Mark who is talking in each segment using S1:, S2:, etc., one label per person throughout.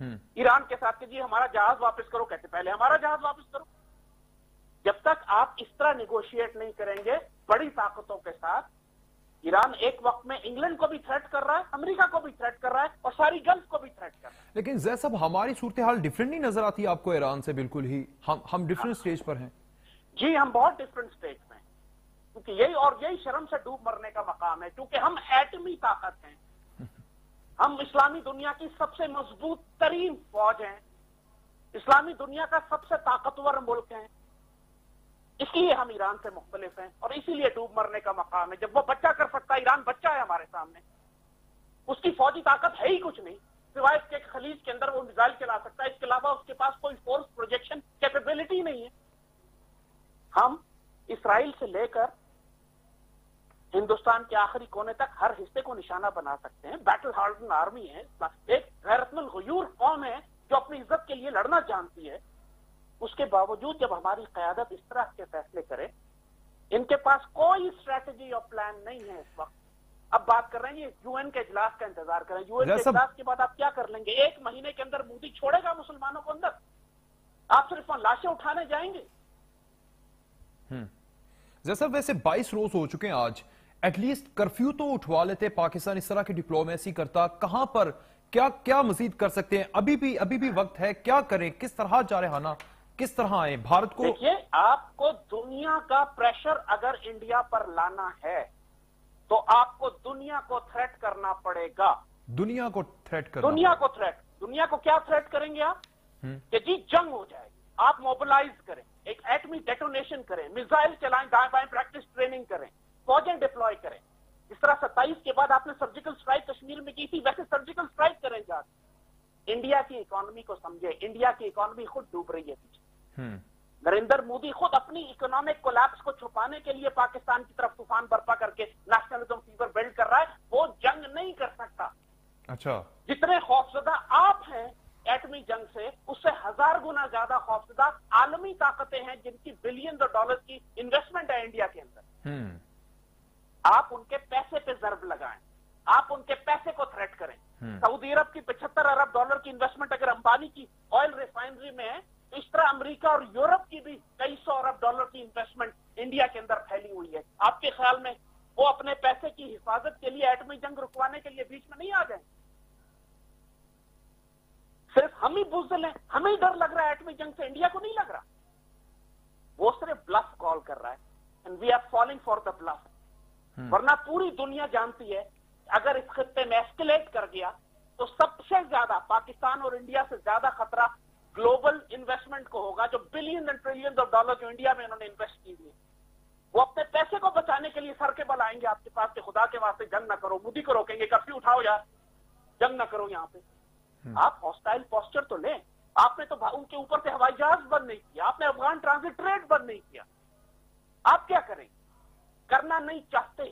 S1: Iran के साथ कि जी हमारा जहाज वापस करो, कहते पहले हमारा जहाज वापस करो। जब तक आप इस तरह निगोशिएट नहीं करेंगे बड़ी ताकतों के साथ, ईरान एक वक्त में इंग्लैंड को भी थ्रेट कर रहा है, अमेरिका को भी थ्रेट कर रहा है और सारी गल्फ को भी थ्रेट कर रहा है।
S2: लेकिन जै साहब हमारी सूरत हाल डिफरेंट नहीं नजर आती आपको ईरान से? बिल्कुल ही हम डिफरेंट स्टेज पर हैं।
S1: जी हम बहुत डिफरेंट स्टेज में हैं, क्योंकि यही शर्म से डूब मरने का मकाम है, क्योंकि हम एटमी ताकत हैं, हम इस्लामी दुनिया की सबसे मजबूत तरीन फौज हैं, इस्लामी दुनिया का सबसे ताकतवर मुल्क है, इसलिए हम ईरान से मुख्तलिफ हैं और इसीलिए डूब मरने का मकाम है। जब वो बच्चा कर सकता है, ईरान बच्चा है हमारे सामने, उसकी फौजी ताकत है ही कुछ नहीं, सिवाय इसके खलीज के अंदर वो मिसाइल चला सकता है, इसके अलावा उसके पास कोई फोर्स प्रोजेक्शन कैपेबिलिटी नहीं है। हम इसराइल से लेकर हिंदुस्तान के आखिरी कोने तक हर हिस्से को निशाना बना सकते हैं। बैटल हार्डन आर्मी है, एक गैरतमंद गयूर कौम है जो अपनी इज्जत के लिए लड़ना जानती है। उसके बावजूद जब हमारी क़यादत इस तरह के फैसले करे, इनके पास कोई स्ट्रैटेजी और प्लान नहीं है इस वक्त। अब बात कर रहे हैं यूएन के इजलास का इंतजार करें, यूएन के इजलास के बाद आप क्या कर लेंगे? एक महीने के अंदर मोदी छोड़ेगा मुसलमानों को अंदर? आप सिर्फ लाशें उठाने जाएंगे?
S2: जैसा वैसे 22 रोज हो चुके हैं आज, एटलीस्ट कर्फ्यू तो उठवा लेते। पाकिस्तान इस तरह की डिप्लोमेसी करता, कहां पर क्या क्या मजीद कर सकते हैं? अभी भी वक्त है, क्या करें, किस तरह जारहाना, किस तरह आए भारत को?
S1: देखिए, आपको दुनिया का प्रेशर अगर इंडिया पर लाना है तो आपको दुनिया को थ्रेट करना पड़ेगा।
S2: दुनिया को थ्रेट करना?
S1: दुनिया को क्या थ्रेट करेंगे आप? कि जी जंग हो जाएगी, आप मोबिलाइज करें, एक एटमी डेटोनेशन करें, मिसाइल चलाएं, दाएं बाएं प्रैक्टिस ट्रेनिंग करें, फौजें डिप्लॉय करें। इस तरह 27 के बाद आपने सर्जिकल स्ट्राइक कश्मीर में की थी, वैसे सर्जिकल स्ट्राइक करें जाके। इंडिया की इकोनॉमी को समझे, इंडिया की इकोनॉमी खुद डूब रही है पीछे। नरेंद्र मोदी खुद अपनी इकोनॉमिक कोलैप्स को छुपाने के लिए पाकिस्तान की तरफ तूफान बर्पा करके नेशनलिज्म फीवर बिल्ड कर रहा है। वो जंग नहीं कर सकता।
S2: अच्छा,
S1: जितने खौफजदा आप हैं एटमी जंग से, उससे 1000 गुना ज्यादा खौफजदा आलमी ताकतें हैं जिनकी बिलियन डॉलर की इन्वेस्टमेंट है इंडिया के अंदर। आप उनके पैसे पे जर्ब लगाएं, आप उनके पैसे को थ्रेट करें। सऊदी अरब की 75 अरब डॉलर की इन्वेस्टमेंट अगर अंबानी की ऑयल रिफाइनरी में है, तो इस तरह अमेरिका और यूरोप की भी कई 100 अरब डॉलर की इन्वेस्टमेंट इंडिया के अंदर फैली हुई है। आपके ख्याल में वो अपने पैसे की हिफाजत के लिए एटमी जंग रुकवाने के लिए बीच में नहीं आ जाए? सिर्फ हम ही बुज़दिल हैं, हमें ही डर लग रहा है एटमी जंग से, इंडिया को नहीं लग रहा। वो सिर्फ ब्लफ कॉल कर रहा है, and we are falling for the bluff. वरना पूरी दुनिया जानती है अगर इस खित्ते में एस्केलेट कर गया तो सबसे ज्यादा पाकिस्तान और इंडिया से ज्यादा खतरा ग्लोबल इन्वेस्टमेंट को होगा, जो billion and trillion of dollar जो इंडिया में इन्होंने इन्वेस्ट की हुई है। वो अपने पैसे को बचाने के लिए सर के बल आएंगे आपके पास कि खुदा के वास्ते जंग ना करो, मोदी को रोकेंगे, कर्फ्यू उठाओ यार, जंग ना करो यहाँ पे। आप हॉस्टाइल पोस्चर तो लें। आपने तो उनके ऊपर से हवाई जहाज बंद नहीं किया, आपने अफगान ट्रांजिट ट्रेड बंद नहीं किया। आप क्या करें? करना नहीं चाहते,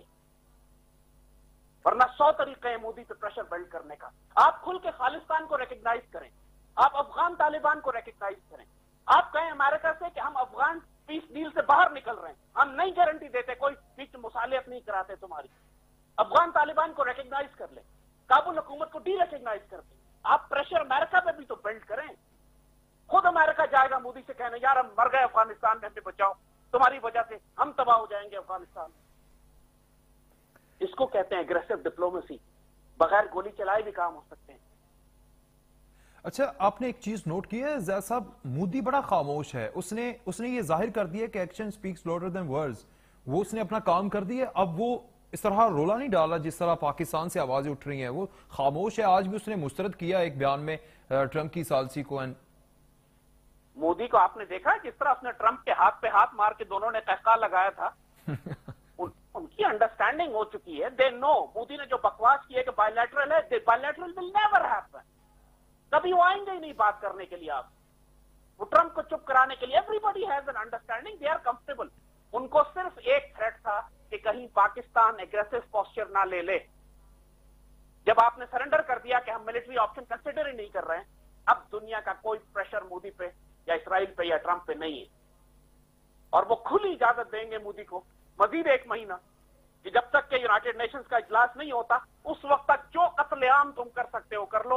S1: वरना 100 तरीके हैं मोदी पे प्रेशर बिल्ड करने का। आप खुल के खालिस्तान को रिकग्नाइज करें, आप अफगान तालिबान को रिकग्नाइज करें। आप कहें अमेरिका से कि हम अफगान पीस डील से बाहर निकल रहे हैं, हम नहीं गारंटी देते, कोई बीच में मुसालियत नहीं कराते तुम्हारी। अफगान तालिबान को रिकग्नाइज कर ले, काबुल हुकूमत को डी रिकग्नाइज कर दे। आप प्रेशर अमेरिका पे भी तो बिल्ड करें। खुद अमेरिका जाएगा मोदी से कहने, यार हम मर गए अफगानिस्तान में, हमें बचाओ, तुम्हारी वजह से हम तबाह हो जाएंगे अफगानिस्तान में। इसको कहते हैं एग्रेसिव डिप्लोमेसी। बगैर गोली चलाए भी काम हो सकते हैं।
S2: अच्छा, आपने एक चीज नोट की है जैद साहब, मोदी बड़ा खामोश है। उसने ये जाहिर कर दिया कि action speaks louder than words. वो उसने अपना काम कर दिया। अब वो इस तरह रोला नहीं डाला जिस तरह पाकिस्तान से आवाजें उठ रही हैं। वो खामोश है। आज भी उसने मुस्तरद किया एक बयान में ट्रंप की सालसी को।
S1: मोदी को आपने देखा जिस तरह उसने ट्रंप के हाथ पे हाथ मार के दोनों ने कहका लगाया था। उनकी अंडरस्टैंडिंग हो चुकी है। दे नो मोदी ने जो बकवास की है कि बायलैटरल है, बायलैटरल विल नेवर हैपन। कभी वो आएंगे ही नहीं बात करने के लिए। आप वो ट्रंप को चुप कराने के लिए, everybody has an understanding, they are comfortable. उनको सिर्फ एक थ्रेट था कि कहीं पाकिस्तान एग्रेसिव पोस्चर ना ले ले। जब आपने सरेंडर कर दिया कि हम मिलिट्री ऑप्शन कंसिडर ही नहीं कर रहे हैं, अब दुनिया का कोई प्रेशर मोदी पे या इसराइल पे या ट्रंप पे नहीं है। और वो खुली इजाजत देंगे मोदी को मजीद 1 महीना कि जब तक के यूनाइटेड नेशंस का इजलास नहीं होता, उस वक्त तक जो कत्लेआम तुम कर सकते हो कर लो,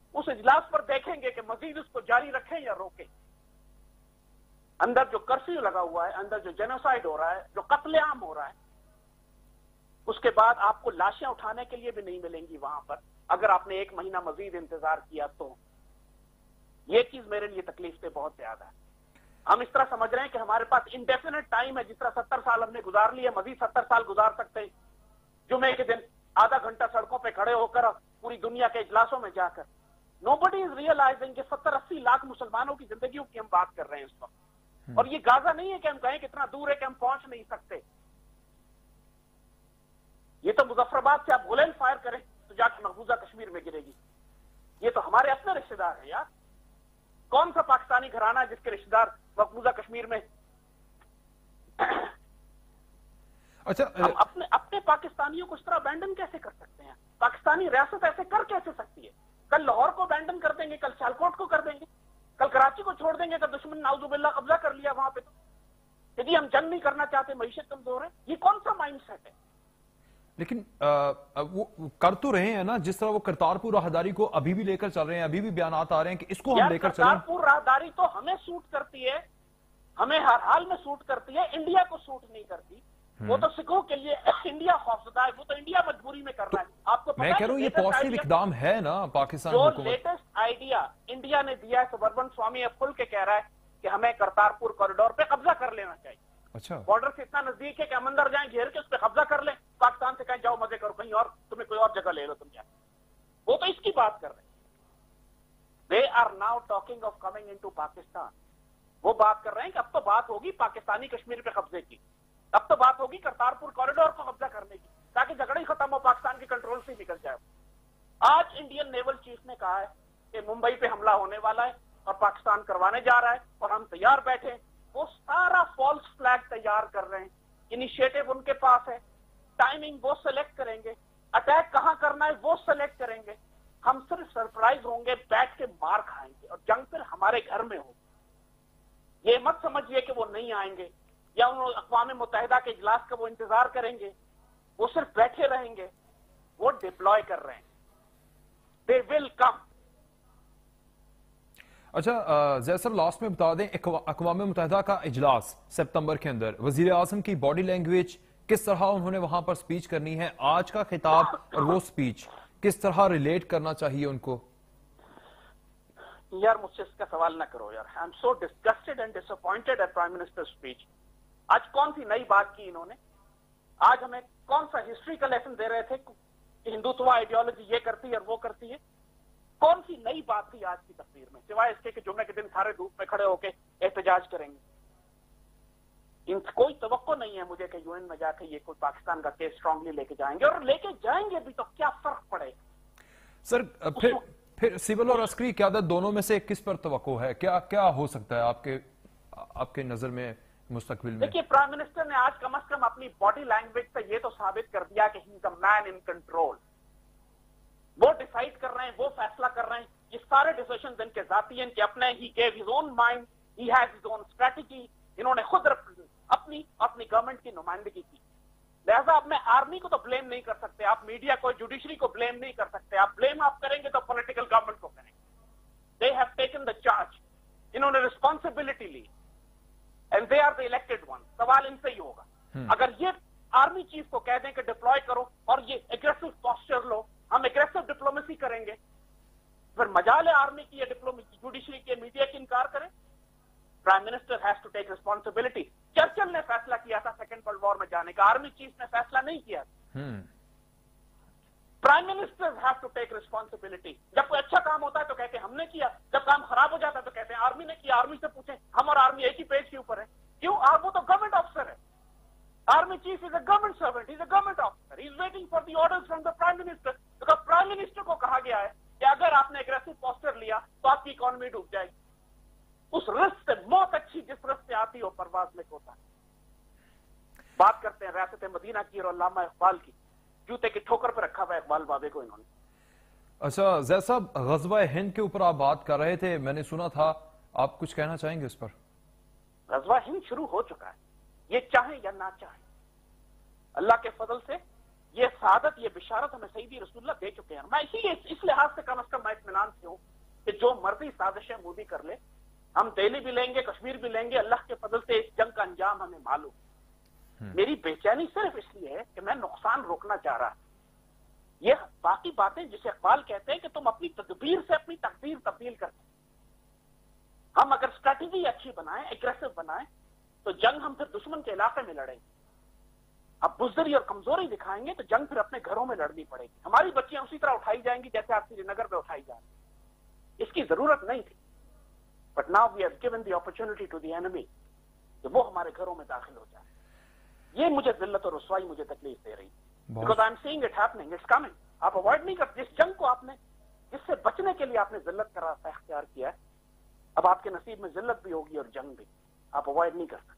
S1: उस इजलास पर देखेंगे कि मजीद उसको जारी रखें या रोकें। अंदर जो कर्फ्यू लगा हुआ है, अंदर जो जेनोसाइड हो रहा है, जो कत्लेआम हो रहा है, उसके बाद आपको लाशें उठाने के लिए भी नहीं मिलेंगी वहां पर, अगर आपने 1 महीना मजीद इंतजार किया तो। ये चीज मेरे लिए तकलीफ से बहुत ज्यादा है। हम इस तरह समझ रहे हैं कि हमारे पास इंडेफिनिट टाइम है, जिस तरह 70 साल हमने गुजार लिए, मजीद 70 साल गुजार सकते हैं। जुमे के दिन आधा घंटा सड़कों पे खड़े होकर पूरी दुनिया के इजलासों में जाकर। नोबडी इज रियलाइजिंग कि 70-80 लाख मुसलमानों की जिंदगियों की हम बात कर रहे हैं इस वक्त। और ये गाजा नहीं है कि हम कहें कितना दूर है कि हम पहुंच नहीं सकते। ये तो मुजफ्फराबाद से आप बुलेट फायर करें तो जाकर महबूजा कश्मीर में गिरेगी। ये तो हमारे अपने रिश्तेदार है यार। कौन सा पाकिस्तानी घराना है जिसके रिश्तेदार महबूजा कश्मीर में?
S2: अच्छा,
S1: हम अपने पाकिस्तानियों को इस तरह अबैंडन कैसे कर सकते हैं? पाकिस्तानी रियासत ऐसे कर कैसे सकती है? कल लाहौर को अबैंडन कर देंगे, कल सियालकोट को कर देंगे, कल कराची को छोड़ देंगे, कल दुश्मन नाउजुबिल्लाह कब्जा कर लिया वहां पे। तो यदि हम जंग नहीं करना चाहते, मईशत कमजोर है, ये कौन सा माइंडसेट है?
S2: लेकिन वो कर तो रहे हैं ना, जिस तरह वो करतारपुर राहदारी को अभी भी लेकर चल रहे हैं, अभी भी बयानात आ रहे हैं कि इसको हम लेकर चलें।
S1: करतारपुर राहदारी तो हमें सूट करती है, हमें हर हाल में सूट करती है, इंडिया को सूट नहीं करती। वो तो सिखों के लिए इंडिया खौफजदा है, वो तो इंडिया मजबूरी में कर रहा है। आपको
S2: मैं कह रहा हूँ ये पॉजिटिव इकदाम है ना पाकिस्तान
S1: जो
S2: हुकूमत।
S1: लेटेस्ट आइडिया इंडिया ने दिया है, सबर्बन स्वामी अब खुल के कह रहा है कि हमें करतारपुर कॉरिडोर पे कब्जा कर लेना चाहिए।
S2: अच्छा,
S1: बॉर्डर से इतना नजदीक है कि हम अंदर जाएं, घेर के उस पर कब्जा कर लें, पाकिस्तान से कहें जाओ मजे करो कहीं और, तुम्हें कोई और जगह ले लो तुम जाए। वो तो इसकी बात कर रहे हैं। They are now talking of coming into Pakistan. वो बात कर रहे हैं कि अब तो बात होगी पाकिस्तानी कश्मीर पे कब्जे की, अब तो बात होगी करतारपुर कॉरिडोर को कब्जा करने की, ताकि झगड़ा ही खत्म हो, पाकिस्तान के कंट्रोल से निकल जाए। आज इंडियन नेवल चीफ ने कहा है कि मुंबई पे हमला होने वाला है और पाकिस्तान करवाने जा रहा है और हम तैयार बैठे हैं। वो सारा फॉल्स फ्लैग तैयार कर रहे हैं। इनिशिएटिव उनके पास है, टाइमिंग वो सेलेक्ट करेंगे, अटैक कहां करना है वो सेलेक्ट करेंगे। हम सिर्फ सरप्राइज होंगे, बैठ के मार खाएंगे और जंग फिर हमारे घर में होगी। ये मत समझिए कि वो नहीं आएंगे या उन अक़वाम मुत्तहिदा के इजलास का वो इंतजार करेंगे। वो सिर्फ बैठे रहेंगे। वो डिप्लॉय कर रहे हैं। They will come.
S2: अच्छा, जैसर लास्ट में बता दें, अक़वाम मुत्तहिदा का इजलास सितंबर के अंदर, वजीर आज़म की बॉडी लैंग्वेज किस तरह उन्होंने वहां पर स्पीच करनी है, आज का खिताब और वो स्पीच किस तरह रिलेट करना चाहिए उनको?
S1: यार मुझसे इसका सवाल ना करो यार। I am so disgusted and disappointed at prime minister speech. आज कौन सी नई बात की इन्होंने? आज हमें कौन सा हिस्ट्री का लेसन दे रहे थे कि हिंदुत्व आइडियोलॉजी ये करती है और वो करती है? कौन सी नई बात थी आज की तकरीर में, सिवाय इसके कि जुम्मे के दिन सारे धूप में खड़े होकर एहतजाज करेंगे? इन कोई तवक्को नहीं है मुझे कि यूएन में जाके ये कोई पाकिस्तान का केस स्ट्रांगली लेके जाएंगे, और लेके जाएंगे भी तो क्या फर्क पड़ेगा?
S2: सर, फिर सिविल और अस्करी क़यादत दोनों में से किस पर तवक्को है? क्या क्या हो सकता है आपके नजर में मुस्तकबिल में?
S1: देखिए, प्राइम मिनिस्टर ने आज कम से कम अपनी बॉडी लैंग्वेज से ये तो साबित कर दिया कि he is a man in control. वो डिसाइड कर रहे हैं, वो फैसला कर रहे हैं। ये सारे डिसीजन इनके जाती हैं, इनके अपने। He gave his own mind, he has his own strategy. इन्होंने खुद अपनी गवर्नमेंट की नुमाइंदगी की। लिहाजा अब मैं आर्मी को तो ब्लेम नहीं कर सकते, आप मीडिया को, जुडिशरी को ब्लेम नहीं कर सकते। आप ब्लेम आप करेंगे तो पॉलिटिकल गवर्नमेंट को करेंगे। They have taken the charge, इन्होंने रिस्पॉन्सिबिलिटी ली and they are the elected one. सवाल इनसे ही होगा। अगर ये आर्मी चीफ को कह दें कि डिप्लॉय करो और ये एग्रेसिव पोस्चर लो, हम एग्रेसिव डिप्लोमेसी करेंगे, फिर मजाल है आर्मी की या डिप्लोमेसी, जुडिशरी के, मीडिया की इनकार करें? Prime minister has to take responsibility. Churchill ने फैसला किया था सेकेंड वर्ल्ड वॉर में जाने का, आर्मी चीफ ने फैसला नहीं किया। Prime minister have to take responsibility. जब कोई अच्छा काम होता है तो कहते हैं हमने किया, जब काम खराब हो जाता है तो कहते हैं आर्मी ने किया। आर्मी से पूछें, हम और आर्मी एक ही पेज के ऊपर है। क्यों? वो तो गवर्नमेंट ऑफिसर है। Army chief is a government servant, is a government officer, is waiting for the orders from the prime minister. तो प्राइम मिनिस्टर को कहा गया है कि अगर आपने एग्रेसिव पोस्टर लिया तो आपकी इकोनॉमी डूब जाएगी। उस रिस्क से मौत अच्छी जिस रिस्क से आती हो परवाज में होता है। बात करते हैं रियासत मदीना की और अल्लामा इकबाल की। जूते की ठोकर पर रखा हुआ इकबाल बाबे को इन्होंने।
S2: अच्छा, जैद साहब, ग़ज़वा हिंद के ऊपर आप बात कर रहे थे, मैंने सुना था, आप कुछ कहना चाहेंगे इस पर?
S1: ग़ज़वा हिंद शुरू हो चुका है, ये चाहे या ना चाहे। अल्लाह के फजल से ये सादत, ये बिशारत हमें सईदी रसूलुल्लाह दे चुके हैं। मैं इसीलिए इस लिहाज से कम मैं इत्मीनान से हूं कि जो मर्जी साजिशें मोदी कर ले, हम दिल्ली भी लेंगे, कश्मीर भी लेंगे, अल्लाह के फजल से इस जंग का अंजाम हमें मालूम। मेरी बेचैनी सिर्फ इसलिए है कि मैं नुकसान रोकना चाह रहा। ये बाकी बातें जिसे इकबाल कहते हैं कि तुम अपनी तदबीर से अपनी तकदीर तब्दील करते। हम अगर स्ट्रैटेजी अच्छी बनाएं, एग्रेसिव बनाएं, तो जंग हम फिर दुश्मन के इलाके में लड़ेंगे। अब बुज़दिली और कमजोरी दिखाएंगे तो जंग फिर अपने घरों में लड़नी पड़ेगी। हमारी बच्चियां उसी तरह उठाई जाएंगी जैसे आज श्रीनगर में उठाई जा रही। इसकी जरूरत नहीं थी, but now we have given the opportunity to the enemy कि वो हमारे घरों में दाखिल हो जाए। ये मुझे जिल्लत और रुसवाई मुझे तकलीफ दे रही, because I am seeing it happening, it's coming. आप अवॉइड नहीं कर, जिस जंग को आपने, जिससे बचने के लिए आपने जिल्लत का रास्ता इख्तियार किया है, अब आपके नसीब में जिल्लत भी होगी और जंग भी, आप अवॉइड नहीं कर सकते।